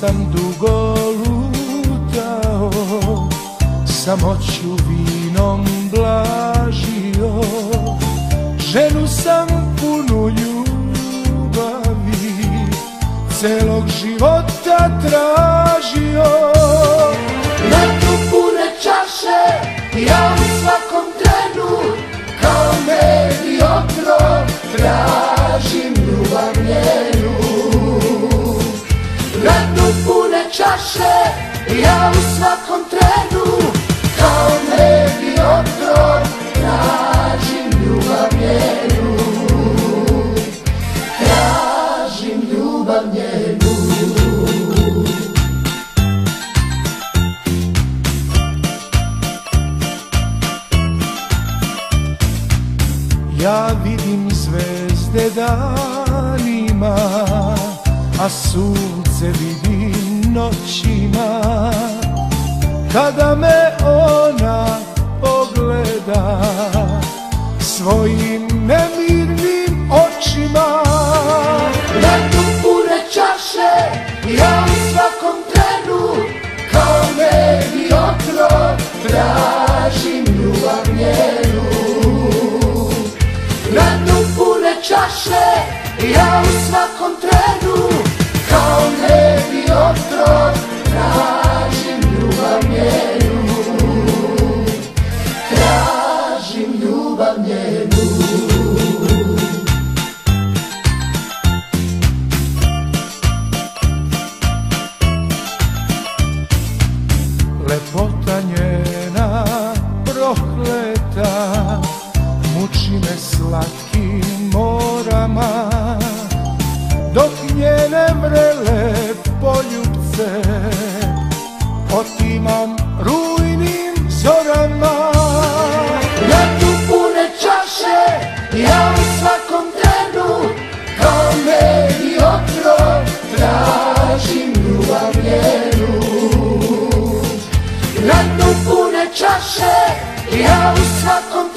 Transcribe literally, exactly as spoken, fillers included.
sam dugo lutao, samoću vinom blažio, ženu sam punu ljubavi, celog života tražio. Na tu pune čaše, ja u svakom trenu, kao med i otrov, tražim ljubav njenu. Na tu pune čaše, ja u svakom trenu, kao med i otrov, tražim ljubav njenu. Tražim ljubav njenu. Ja vidim zvezde danima, a sunce vidim noćima. Kada me ona pogleda svojim nemirnim očima. Na tu pune čaše, ja u svakom trenu, kao med i otrov, tražim ljubav njenu. Na tu pune čaše, ja u svakom trenu, kao med i otrov, tražim ljubav njenu. Tražim ljubav njenu. Lepota njena prokleta muči me slatkim morama, dok njene vrele poljubce otimam rujnim zorama. Na tu pune čaše, ja u svakom trenu, kao med i otrov, tražim ljubav njenu. Na tu pune čaše, ja u svakom